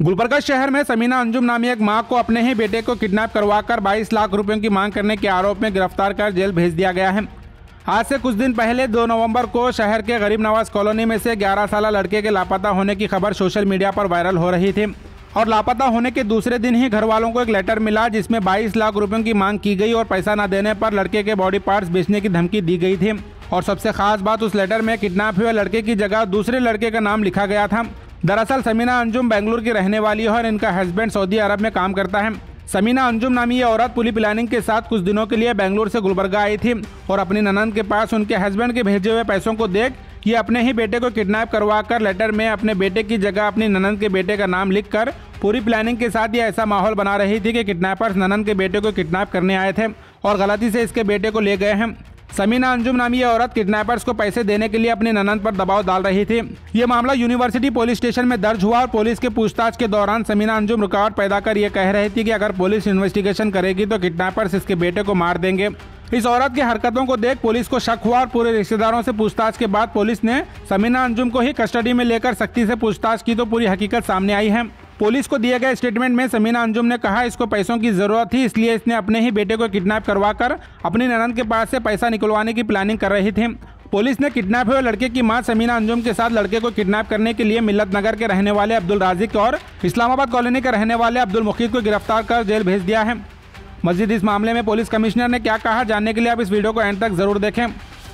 गुलबर्गा शहर में समीना अंजुम नामी एक मां को अपने ही बेटे को किडनैप करवाकर 22 लाख रुपयों की मांग करने के आरोप में गिरफ्तार कर जेल भेज दिया गया है। आज से कुछ दिन पहले 2 नवंबर को शहर के गरीब नवाज कॉलोनी में से 11 साल लड़के के लापता होने की खबर सोशल मीडिया पर वायरल हो रही थी और लापता होने के दूसरे दिन ही घर वालों को एक लेटर मिला जिसमें 22 लाख रुपयों की मांग की गई और पैसा न देने पर लड़के के बॉडी पार्ट्स बेचने की धमकी दी गई थी। और सबसे खास बात, उस लेटर में किडनैप हुए लड़के की जगह दूसरे लड़के का नाम लिखा गया था। दरअसल समीना अंजुम बेंगलुरु की रहने वाली है और इनका हस्बैंड सऊदी अरब में काम करता है। समीना अंजुम नामी ये औरत पूरी प्लानिंग के साथ कुछ दिनों के लिए बेंगलुरु से गुलबर्गा आई थी और अपनी ननद के पास उनके हस्बैंड के भेजे हुए पैसों को देख ये अपने ही बेटे को किडनैप करवाकर लेटर में अपने बेटे की जगह अपनी ननद के बेटे का नाम लिखकर पूरी प्लानिंग के साथ ये ऐसा माहौल बना रही थी कि किडनैपर्स ननद के बेटे को किडनैप करने आए थे और गलती से इसके बेटे को ले गए हैं। समीना अंजुम नामी ये औरत किडनैपर्स को पैसे देने के लिए अपनी ननद पर दबाव डाल रही थी। ये मामला यूनिवर्सिटी पुलिस स्टेशन में दर्ज हुआ और पुलिस के पूछताछ के दौरान समीना अंजुम रुकावट पैदा कर ये कह रही थी कि अगर पुलिस इन्वेस्टिगेशन करेगी तो किडनैपर्स इसके बेटे को मार देंगे। इस औरत की हरकतों को देख पुलिस को शक हुआ और पूरे रिश्तेदारों से पूछताछ के बाद पुलिस ने समीना अंजुम को ही कस्टडी में लेकर सख्ती से पूछताछ की तो पूरी हकीकत सामने आई है। पुलिस को दिए गए स्टेटमेंट में समीना अंजुम ने कहा इसको पैसों की जरूरत थी, इसलिए इसने अपने ही बेटे को किडनैप करवाकर अपनी ननद के पास से पैसा निकलवाने की प्लानिंग कर रही थी। पुलिस ने किडनैप हुए लड़के की मां समीना अंजुम के साथ लड़के को किडनैप करने के लिए मिल्लत नगर के रहने वाले अब्दुल राजिक और इस्लामाबाद कॉलोनी के रहने वाले अब्दुल मुकीद को गिरफ्तार कर जेल भेज दिया है। मजीद इस मामले में पुलिस कमिश्नर ने क्या कहा, जानने के लिए आप इस वीडियो को एंड तक जरूर देखें।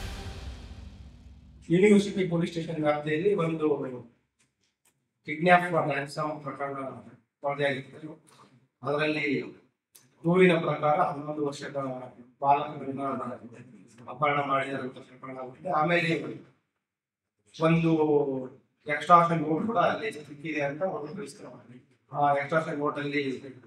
ಯೂನಿವರ್ಸಿಟಿ ಪೊಲೀಸ್ ಸ್ಟೇಷನ್ ವ್ಯಾಪ್ತಿಯಲ್ಲಿ ಒಂದು ಕಿಡ್ನಾಪ್ ರ್ಯಾನ್ಸಮ್ ಪ್ರಕರಣ ವರದಿಯಾಗಿತ್ತು. ಅದರಲ್ಲಿ ದೂರಿನ ಪ್ರಕಾರ 11 ವರ್ಷದ ಬಾಲಕರನ್ನ ಅಪಹರಣ ಮಾಡಿದಂತ ಪ್ರಕರಣ ಆಗಿದೆ. ಆಮೇಲೆ ಒಂದು ಎಕ್ಸ್ಟ್ರಾಕ್ಷನ್ ನೋಟ್ ಕೂಡ ಅಲ್ಲಿ ಸಿಕ್ಕಿದೆ ಅಂತ ಒಂದು ತಿಳಿಸ್ತಾರೆ. ಆ ಎಕ್ಸ್ಟ್ರಾಕ್ಷನ್ ನೋಟ್ ಅಲ್ಲಿ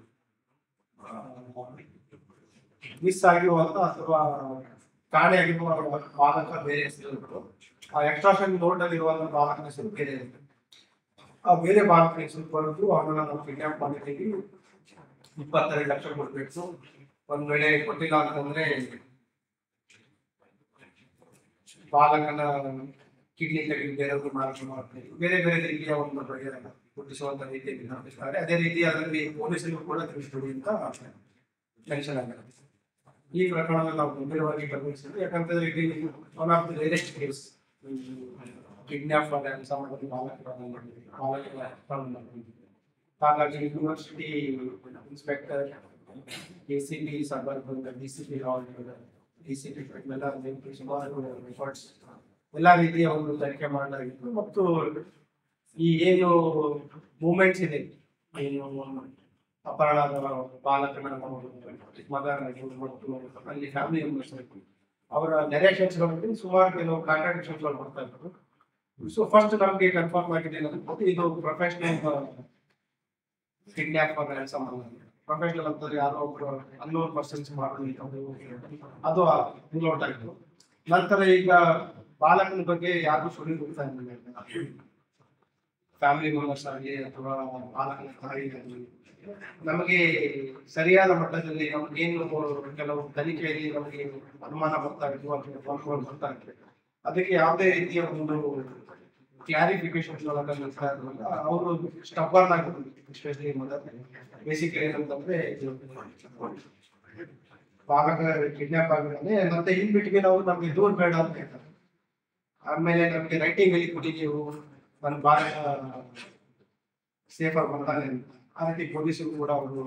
ಮಿಸ್ ಆಗಿರುವಂತ ಅಥವಾ ಕಾಣೆಯಾಗಿರುವ ಬಾಲಕ ಬೇರೆ ಹೆಸರು, ಆ ಎಕ್ಸ್ಟ್ರಾಕ್ಷನ್ ನೋಟ್ ಅಲ್ಲಿ ಇರುವಂತ ಬಾಲಕನ ಹೆಸರು ಬೇರೆ ಇರುತ್ತೆ. ಆ ಬೇರೆ ಬಾಲಕನ ಹೆಸರು ಬರೆದು ಅವನನ್ನ ನಾವು ಕಿಡ್ನಾಪ್ ಮಾಡಿದ್ದೀವಿ, 22 ಲಕ್ಷ ಕೊಡ್ಬೇಕು, ಒಂದ್ ವೇಳೆ ಕೊಟ್ಟಿಲ್ಲ ಅಂತಂದ್ರೆ ಬಾಲಕನ ಕಿಡ್ನಿ ತೆಗೆದು ಬೇರೆಯವ್ರಿಗೆ ಮಾರಾಟ ಮಾಡ್ತೀವಿ. ಬೇರೆ ಬೇರೆ ರೀತಿಯ ಒಂದು ಬಗೆಯನ್ನು ಹುಟ್ಟಿಸುವಂತ ರೀತಿಯಲ್ಲಿ ನಡೆಸ್ತಾರೆ. ಅದೇ ರೀತಿ ಅದರಲ್ಲಿ ಪೊಲೀಸರಿಗೂ ಕೂಡ ತಿಳಿಸ್ತೀವಿ ಅಂತ ಮೆನ್ಷನ್ ಆಗುತ್ತೆ. ಈ ಪ್ರಕರಣವನ್ನು ನಾವು ಗಂಭೀರವಾಗಿ ಪರಿಗಣಿಸಿದ್ವಿ. ಯಾಕಂತಂದ್ರೆ ಇದು one of the latest case kidnap ಹಾಗಾಗಿ university inspector, ACP suburban, DCP DCP ಸುಮಾರು ರಿಪೋರ್ಟ್ಸ್ ಎಲ್ಲ ರೀತಿಯ ಒಂದು ತನಿಖೆ ಮಾಡಲಾಗಿತ್ತು. ಮತ್ತು ಈ ಏನು ಮೂವ್ಮೆಂಟ್ಸ್ ಇದೆ, ಏನು ಅಪರಾಧ ಬಾಲಕನ ಮದರ್ ಮತ್ತು ಅಲ್ಲಿ ಫ್ಯಾಮಿಲಿ ಮೆಂಬರ್ಸ್ ಅವರ ನೆರೇಷನ್ಸ್ಗಳಲ್ಲಿ ಸುಮಾರು ಕೆಲವು ಕಾಂಟ್ರಾಡಿಕ್ಷನ್ಸ್ಗಳು ಬರ್ತಾ ಇದ್ರು. ಸೊ ಫಸ್ಟ್ ನಮಗೆ ಕನ್ಫರ್ಮ್ ಆಗಿದೆ ಇದು ಪ್ರೊಫೆಷನಲ್ ಕಿಡ್ನಾಪ್ ರ್ಯಾನ್ಸಮ್ ಪ್ರೊಫೆಷನಲ್ ಅಂತಂದ್ರೆ ಯಾರೋ ಒಬ್ರು ಅನ್ನೋನ್ ಪರ್ಸನ್ಸ್ ಮಾಡೋದು ಅದು ರೂಲ್ ಔಟ್ ಆಯಿತು. ನಂತರ ಈಗ ಬಾಲಕನ ಬಗ್ಗೆ ಯಾರು ಸುಳ್ಳು ಹೋಗ್ತಾ ಇರಲಿಲ್ಲ, ಫ್ಯಾಮಿಲಿ ಮೆಂಬರ್ಸ್ ಆಗಲಿ ಅಥವಾ ಬಾಲಕನ ತಾಯಿ ಆಗಲಿ ನಮಗೆ ಸರಿಯಾದ ಮಟ್ಟದಲ್ಲಿ ನಮಗೇನು ಕೆಲವು ತನಿಖೆಯಲ್ಲಿ ನಮಗೆ ಅನುಮಾನ ಬರ್ತಾ ಇತ್ತು ಅಥವಾ ಬರ್ತಾ ಇತ್ತು, ಅದಕ್ಕೆ ಯಾವುದೇ ರೀತಿಯ ಒಂದು ಕ್ಲಾರಿಫಿಕೇಶನ್ ನಿಲ್ತಾ ಇರಲಿಲ್ಲ. ಅವರು ಸ್ಟಬ್ಬರ್ನ್ ಆಗಿದ್ರು, ಎಸ್ಪೆಷಲಿ ಬೇಸಿಕಲಿ ಏನಂತಂದ್ರೆ ಬಾಲಕ ಕಿಡ್ನಾಪ್ ಆಗಿದ್ದಾನೆ ಮತ್ತೆ ಇನ್ ಬಿಟ್ಗೆ ನಾವು ನಮ್ಗೆ ದೂರ್ ಬೇಡ ಅಂತ ಹೇಳ್ತಾರೆ. ಆಮೇಲೆ ನಮ್ಗೆ ರೈಟಿಂಗ್ ಅಲ್ಲಿ ಕೊಟ್ಟಿದ್ದೀವಿ ನನ್ನ ಬಾಲಕ ಸೇಫ್ ಆಗಿ ಬರ್ತಾನೆ ಅಂತ. ಆ ರೀತಿ ಪೊಲೀಸರು ಕೂಡ ಅವರು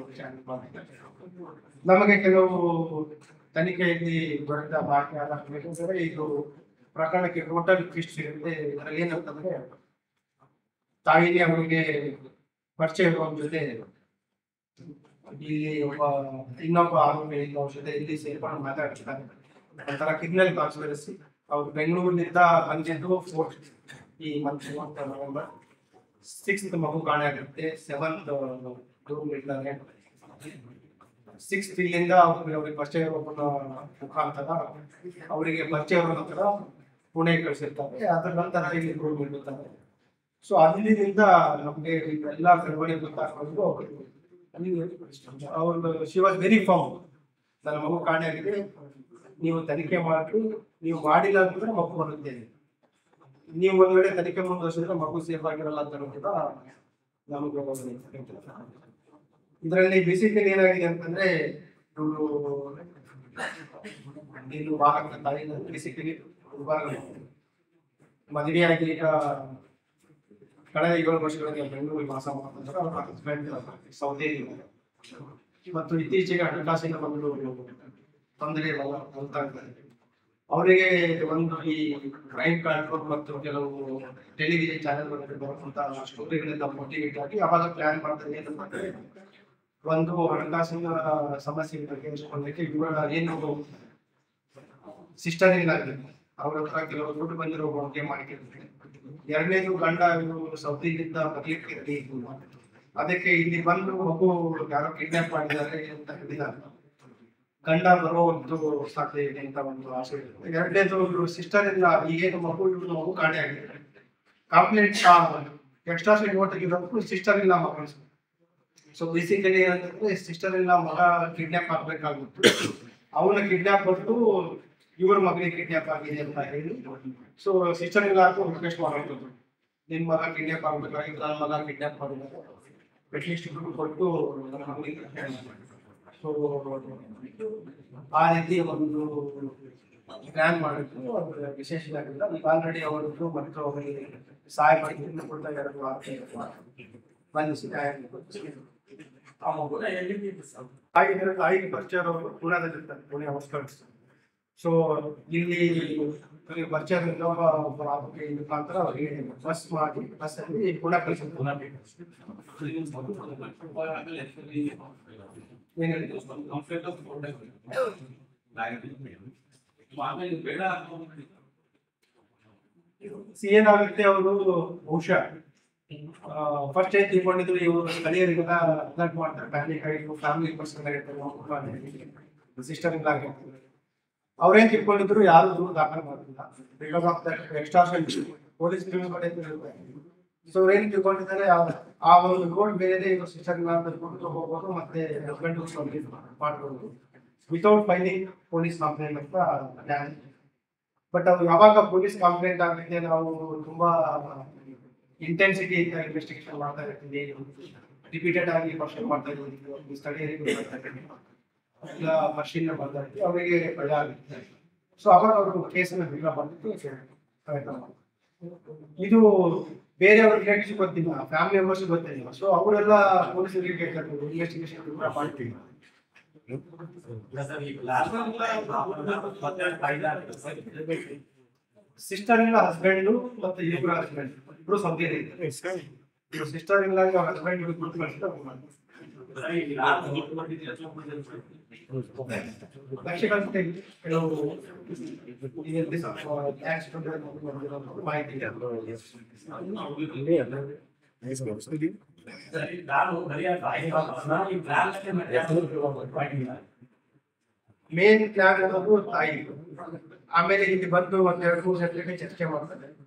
ನಮಗೆ ಕೆಲವು ತನಿಖೆಯಲ್ಲಿ ದೊರೆತ ಮಾಹಿತಿ ಆಧಾರ ಇದು ಪ್ರಕರಣಕ್ಕೆ ಟೋಟಲ್ ಟ್ವಿಸ್ಟ್ ಸಿಗುತ್ತೆ. ಇದರಲ್ಲಿ ಏನಂತಂದ್ರೆ ತಾಯಿನೇ ಅವರಿಗೆ ಪರಿಚಯ ಇರುವವ್ರ ಜೊತೆ ಇಲ್ಲಿ ಇನ್ನೊಬ್ಬ ಆರೋಪಿ ಜೊತೆ ಇಲ್ಲಿ ಸೇರ್ಕೊಂಡು ಮಾತಾಡ್ತಿದ್ದಾರೆ. ಒಂಥರ ಕಿಡ್ನಲ್ ಕಾನ್ಸ್ಪಿರಸಿ. ಅವ್ರು ಬೆಂಗಳೂರಿನಿಂದ ಬಂದಿದ್ದು 4th ಈ ಮಂತ್ ನವೆಂಬರ್ 6th ಮಗು ಕಾಣೆ ಆಗುತ್ತೆ, 7th ರೂಮ್ ಇರ್ತಾರೆ. 6th ಇಲ್ಲಿಂದ ಅವ್ರಿಗೆ ಪರಿಚಯ ಒಬ್ಬನ ಮುಖಾಂತರ ಅವರಿಗೆ ಪರಿಚಯ ಇರೋ ನಂತರ ಪುಣೆ ಕಳಿಸಿರ್ತಾರೆ. ಅದರ ನಂತರ ಇಲ್ಲಿ ರೂಮ್ ಇರ್ತಾರೆ. ಸೊ ಅಲ್ಲಿಂದ ನಮ್ಗೆ ಎಲ್ಲ ಬೆಳವಣಿಗೆ ಗೊತ್ತಾಗೋದು ಅವ್ರು ಶಿ ವಾಸ್ ವೆರಿ ಫಾರ್ಮ್. ನನ್ನ ಮಗು ಕಾಣೆ ಆಗಿದೆ, ನೀವು ತನಿಖೆ ಮಾಡಿ, ನೀವು ಮಾಡಿಲ್ಲ ಅಂತಂದ್ರೆ ಮಗು ಬರುತ್ತೆ, ನೀವು ಒಂದ್ ವೇಳೆ ತನಿಖೆ ಮುಂದುವರಿಸಿದ್ರೆ ಮಗು ಸೇಫ್ ಆಗಿರಲ್ಲ ಅಂತ ಕೂಡ ನಮಗೆ ಇದರಲ್ಲಿ ಬೇಸಿಕಲಿ ಏನಾಗಿದೆ ಅಂತಂದ್ರೆ ಇವರು ಇನ್ನು ಬಾಲಕನ ತಾಯಿ ಬೇಸಿಕಲಿ ಮದುವೆಯಾಗಿ ಈಗ ಕಳೆದ 7 ವರ್ಷಗಳಲ್ಲಿ ಬೆಂಗಳೂರಿಗೆ ವಾಸ ಮಾಡ್ತಾರೆ. ಅವರ ಹಸ್ಬೆಂಡ್ ಸೌದಿ ಮತ್ತು ಇತ್ತೀಚೆಗೆ ಹಣಕಾಸಿನ ಒಂದು ತೊಂದರೆ ಬರ್ತಾ ಇದ್ದಾರೆ. ಅವರಿಗೆ ಒಂದು ಈ ಕ್ರೈಮ್ ಕಂಟ್ರೋಲ್ ಮತ್ತು ಕೆಲವು ಟೆಲಿವಿಷನ್ ಚಾನೆಲ್ಗಳಲ್ಲಿ ಬರುವಂತಹ ಸ್ಟೋರಿಗಳಿಂದ ಮೋಟಿವೇಟ್ ಆಗಿ ಅವಾಗ ಪ್ಲಾನ್ ಮಾಡ್ತಾರೆ ಏನಂದ್ರೆ ಒಂದು ಹಣಕಾಸಿನ ಸಮಸ್ಯೆ ಬಗೆಹರಿಸಿಕೊಳ್ಳಲಿಕ್ಕೆ ಇವರ ಏನು ಸಿಸ್ಟರ್ ಏನಾಗಿದೆ ಅವ್ರ ಹತ್ರ ಕೆಲವು ದುಡ್ಡು ಬಂದಿರೋ ಬಗ್ಗೆ ಮಾಡಿಟ್ಟಿರ್ತಾರೆ. ಎರಡನೇದು ಗಂಡ ಇವರು ಸೌದಿಯಿಂದ ಬರ್ಲಿಕ್ಕೆ ಅದಕ್ಕೆ ಇಲ್ಲಿ ಬಂದು ಮಗು ಯಾರೋ ಕಿಡ್ನಾಪ್ ಮಾಡಿದ್ದಾರೆ ಅಂತ ಹೇಳಿದ್ದಾರೆ. ಗಂಡ ಬರೋ ಒಂದು ಸಾಧ್ಯ ಇದೆ ಅಂತ ಒಂದು ಆಸೆ ಇದೆ. ಎರಡನೇದು ಇವರು ಸಿಸ್ಟರ್ ಇಲ್ಲ, ಈಗೇನು ಇವ್ರ ಮಗು ಕಾಣೆ ಆಗಿದೆ. ಕಂಪ್ಲೇಂಟ್ ಎಕ್ಸ್ಟ್ರಾ ನೋಟ್ ತೆಗೆದಕ್ಕೂ ಸಿಸ್ಟರ್ ಇಲ್ಲ ಮಗ. ಸೊ ಬೇಸಿಕಲಿ ಏನಂತಂದ್ರೆ ಸಿಸ್ಟರ್ ಇಲ್ಲ ಮಗ ಕಿಡ್ನಾಪ್ ಆಗ್ಬೇಕಾಗುತ್ತೆ. ಅವನ ಕಿಡ್ನಾಪ್ ಕೊಟ್ಟು ಇವ್ರ ಮಗಳಿಗೆ ಕಿಡ್ನಾಪ್ ಆಗಿದೆ ಅಂತ ಹೇಳಿ ಸೊ ಸಿಸ್ಟರ್ ಇಲ್ಲ ರಿಕ್ವೆಸ್ಟ್ ಮಾಡೋದು, ನಿನ್ ಮಗ ಕಿಡ್ನಾಪ್ ಆಗ್ಬೇಕಾಗಿತ್ತು, ನನ್ನ ಮಗ ಕಿಡ್ನಾಪ್ ಮಾಡಿದ್ದಾರೆ, ಅಟ್ಲೀಸ್ಟ್ ದುಡ್ಡು ಕೊಟ್ಟು ನನ್ನ ಮಗಳಿಗೆ. ಸೊ ಆ ರೀತಿ ಒಂದು ಪ್ಲಾನ್ ಮಾಡಿದ್ದು ಅವ್ರ ವಿಶೇಷ ಈಗ ಆಲ್ರೆಡಿ ಅವರದ್ದು ಮತ್ತು ಅವರಿಗೆ ಸಹಾಯ ಮಾಡಿದ್ದು ಕೂಡ 2 ವಾರ ಬಂದಿಸಿ ತಾಯಿಗೆ ಪರಿಚಯ ಅವರು ಪುಣೆದಲ್ಲಿರ್ತಾರೆ, ಪುಣೆ ಔಟ್ಸ್ಕರ್ಟ್ಸ್. ಸೊ ಇಲ್ಲಿ ಪರಿಚಯ ಮುಖಾಂತರ ಅವರಿಗೆ ಬಸ್ ಮಾಡಿ ಬಸ್ಸಲ್ಲಿ ಪುಣೆ ಕಳಿಸಿದ್ರು. ಏನಾಗುತ್ತೆ ಅವರು ಬಹುಶಃ ಫಸ್ಟ್ ಏನ್ ತಿಳ್ಕೊಂಡಿದ್ರು ಇವರು ಸ್ಥಳೀಯರಿಗೆಲ್ಲ ಅಲರ್ಟ್ ಮಾಡ್ತಾರೆ, ಪ್ಯಾನಿಕ್ ಆಗಿ ಫ್ಯಾಮಿಲಿ ಪರ್ಸನ್ ಆಗಿರ್ತಾರೆ, ಸಿಸ್ಟರ್ ಇಲ್ಲ ಆಗಿರ್ತಾರೆ. ಅವ್ರೇನ್ ತಿಳ್ಕೊಂಡಿದ್ರು ಯಾರು ದೂರ ದಾಖಲೆ ಮಾಡ್ತಿಲ್ಲ because of that extraction police ಕಡೆ. ಸೊ ಏನ್ ತಿಳ್ಕೊಂಡಿದ್ದಾರೆ ಆ ಒಂದು ರೋಡ್ ಬೇರೆ ಇವರು ಸಿಸ್ಟರ್ ಇಲ್ಲ ಅಂತ ತಿಳ್ಕೊಂಡು ಹೋಗ್ಬೋದು ಮತ್ತೆ ಹಸ್ಬೆಂಡ್ ಮಾಡ್ಬೋದು ವಿತೌಟ್ ಫೈಲಿಂಗ್ ಪೊಲೀಸ್ ಕಂಪ್ಲೇಂಟ್ ಅಂತ ಪ್ಲಾನ್. ಬಟ್ ಅವ್ರು ಯಾವಾಗ ಪೊಲೀಸ್ ಕಂಪ್ಲೇಂಟ್ ಆಗುತ್ತೆ ನಾವು ತುಂಬಾ ಇಂಟೆನ್ಸಿಟಿ ಇಂದ ಇನ್ವೆಸ್ಟಿಗೇಷನ್ ಮಾಡ್ತಾ ಇರ್ತೀವಿ, ರಿಪೀಟೆಡ್ ಆಗಿ ಕ್ವಶನ್ ಮಾಡ್ತಾ ಇರ್ತೀವಿ, ಸ್ಥಳೀಯರಿಗೆ ಇಲ್ಲ ಮಷಿನ್ ಬರ್ತಾ ಇರ್ತೀವಿ, ಅವರಿಗೆ ಭಯ ಆಗುತ್ತೆ. ಸೊ ಅವಾಗ ಅವರು ಕೇಸನ್ನು ಬಿಡುಗಡೆ ಮಾಡಲಿಕ್ಕೆ ಪ್ರಯತ್ನ ಮಾಡ್ತಾರೆ. ಇದು ಬೇರೆಯವ್ರ ರಿಲೇಟಿವ್ಸ್ ಗೊತ್ತಿಲ್ಲ, ಫ್ಯಾಮಿಲಿ ಮೆಂಬರ್ಸ್ ಗೊತ್ತಿಲ್ಲ. ಸೊ ಅವರೆಲ್ಲ ಪೊಲೀಸರಿಗೆ ಇನ್ವೆಸ್ಟಿಗೇಷನ್ ಮಾಡ್ತೀವಿ. ಸಿಸ್ಟರ್ ಇಲ್ಲ ಹಸ್ಬೆಂಡ್ ಮತ್ತೆ ಇಬ್ಬರು ಹಸ್ಬೆಂಡ್ ಇಬ್ರು ಸೌದಿ ಸಿಸ್ಟರ್ ಇಲ್ಲ ಹಸ್ಬೆಂಡ್ ಮೇನ್ ಪ್ಲಾನ್ ಅನ್ನೋದು ತಾಯಿ. ಆಮೇಲೆ ಇಲ್ಲಿ ಬಂದು 1-2 ಮೂರು ಚರ್ಚೆ ಮಾಡ್ತಾರೆ.